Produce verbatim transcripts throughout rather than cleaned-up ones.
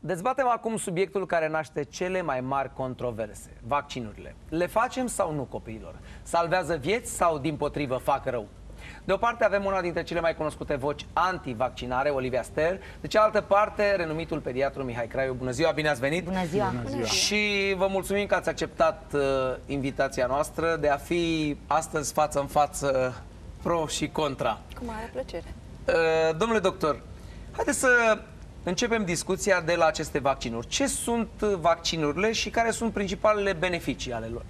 Dezbatem acum subiectul care naște cele mai mari controverse, vaccinurile. Le facem sau nu copiilor? Salvează vieți sau, dimpotrivă, fac rău? De o parte avem una dintre cele mai cunoscute voci anti-vaccinare, Olivia Ster. De cealaltă parte, renumitul pediatru Mihai Craiu. Bună ziua, bine ați venit! Bună ziua! Bună ziua. Și vă mulțumim că ați acceptat uh, invitația noastră de a fi astăzi față în față pro și contra. Cu mare plăcere! Uh, domnule doctor, haideți să începem discuția de la aceste vaccinuri. Ce sunt vaccinurile și care sunt principalele beneficii ale lor?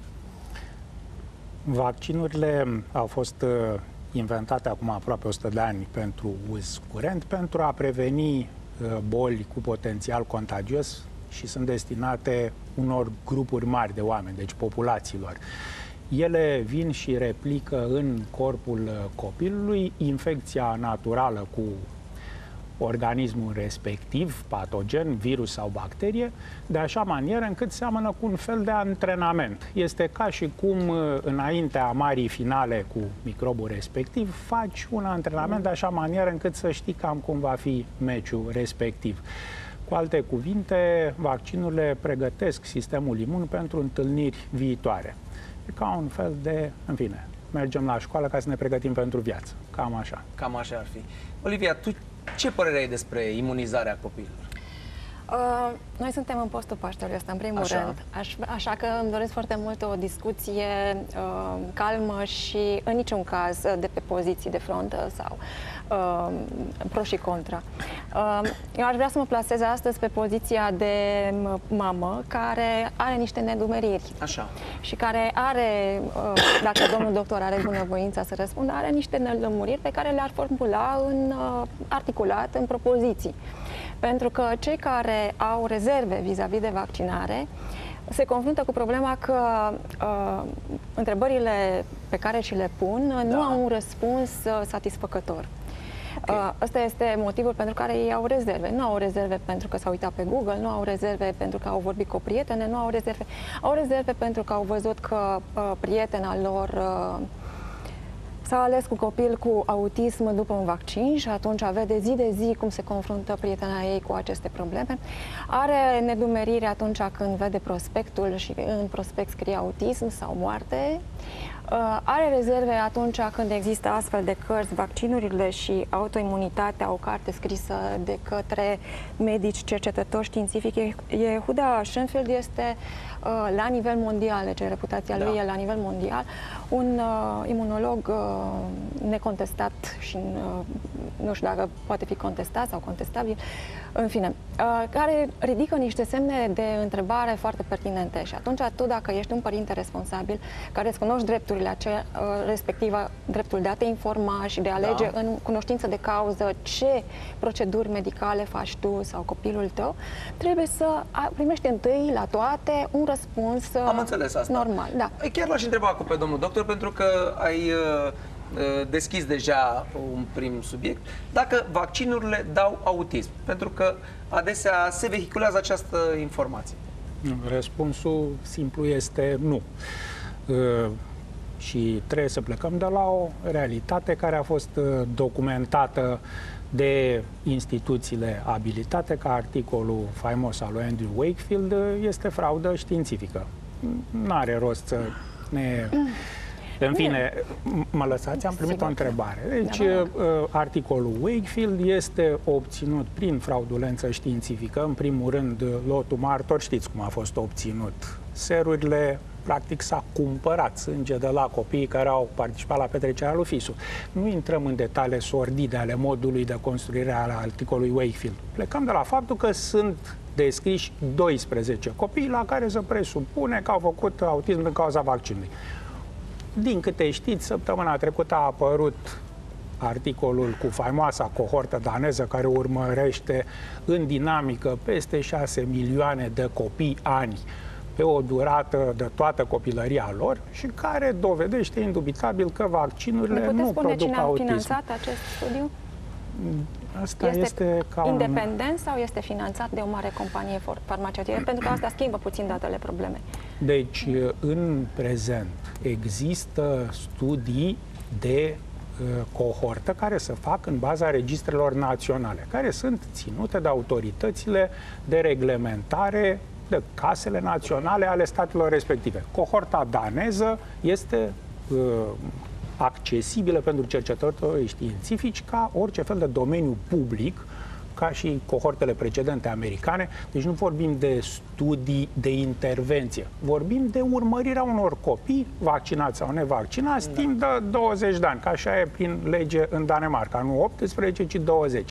Vaccinurile au fost uh, inventate acum aproape o sută de ani pentru uz curent, pentru a preveni uh, boli cu potențial contagios și sunt destinate unor grupuri mari de oameni, deci populațiilor. Ele vin și replică în corpul uh, copilului infecția naturală cu organismul respectiv, patogen, virus sau bacterie, de așa manieră încât seamănă cu un fel de antrenament. Este ca și cum înaintea marii finale cu microbul respectiv faci un antrenament de așa manieră încât să știi cam cum va fi meciul respectiv. Cu alte cuvinte, vaccinurile pregătesc sistemul imun pentru întâlniri viitoare. E ca un fel de, în fine, mergem la școală ca să ne pregătim pentru viață. Cam așa. Cam așa ar fi. Olivia, tu ce părere ai despre imunizarea copiilor? Uh, noi suntem în postul Paștelui ăsta, în primul așa. rând. Aș, așa că îmi doresc foarte mult o discuție uh, calmă și în niciun caz de pe poziții de front sau uh, pro și contra. Uh, eu aș vrea să mă plasez astăzi pe poziția de mamă care are niște nedumeriri. Așa. Și care are, uh, dacă domnul doctor are bunăvoința să răspundă, are niște nelămuriri pe care le-ar formula în uh, articulat, în propoziții. Pentru că cei care au rezerve vis-a-vis de vaccinare se confruntă cu problema că uh, întrebările pe care și le pun da. nu au un răspuns uh, satisfăcător. Okay. Uh, ăsta este motivul pentru care ei au rezerve. Nu au rezerve pentru că s-au uitat pe Google, nu au rezerve pentru că au vorbit cu o prietene, nu au rezerve. Au rezerve pentru că au văzut că uh, prietena lor uh, s-a ales cu copil cu autism după un vaccin și atunci vede zi de zi cum se confruntă prietena ei cu aceste probleme. Are nedumerire atunci când vede prospectul și în prospect scrie autism sau moarte. Are rezerve atunci când există astfel de cărți, vaccinurile și autoimunitatea, o carte scrisă de către medici, cercetători științifici. Yehuda Schenfeld este la nivel mondial, deci reputația lui da. e la nivel mondial, un uh, imunolog uh, necontestat și uh, nu știu dacă poate fi contestat sau contestabil, în fine, uh, care ridică niște semne de întrebare foarte pertinente. Și atunci tu, dacă ești un părinte responsabil, care îți cunoști drepturile acelea, uh, respectiv dreptul de a te informa și de a alege da. în cunoștință de cauză ce proceduri medicale faci tu sau copilul tău, trebuie să primești întâi la toate un răspuns uh, Am înțeles asta. normal. Da. Chiar l-aș întreba acum pe domnul doctor, pentru că ai uh, deschis deja un prim subiect. Dacă vaccinurile dau autism, pentru că adesea se vehiculează această informație. Răspunsul simplu este nu. Uh, și trebuie să plecăm de la o realitate care a fost documentată de instituțiile abilitate, ca articolul faimos al lui Andrew Wakefield, este fraudă științifică. N-are rost să ne... În fine, mă lăsați, am primit o întrebare. Deci, articolul Wakefield este obținut prin fraudulență științifică. În primul rând, lotul martor, știți cum a fost obținut. Serurile, practic, s-a cumpărat sânge de la copiii care au participat la petrecerea lui Fisu. Nu intrăm în detalii sordide ale modului de construire al articolului Wakefield. Plecăm de la faptul că sunt descriși doisprezece copii la care se presupune că au făcut autism din cauza vaccinului. Din câte știți, săptămâna trecută a apărut articolul cu faimoasa cohortă daneză care urmărește în dinamică peste șase milioane de copii ani pe o durată de toată copilăria lor și care dovedește indubitabil că vaccinurile nu produc autism. Cine a finanțat acest studiu? Asta este, este ca independent un... sau este finanțat de o mare companie farmaceutică? Pentru că asta schimbă puțin datele probleme. Deci, în prezent, există studii de cohortă care se fac în baza registrelor naționale, care sunt ținute de autoritățile de reglementare, de casele naționale ale statelor respective. Cohorta daneză este uh, accesibilă pentru cercetători științifici ca orice fel de domeniu public, ca și cohortele precedente americane. Deci nu vorbim de studii de intervenție. Vorbim de urmărirea unor copii, vaccinați sau nevaccinați, da. timp de douăzeci de ani, ca așa e prin lege în Danemarca. Nu optsprezece, ci douăzeci.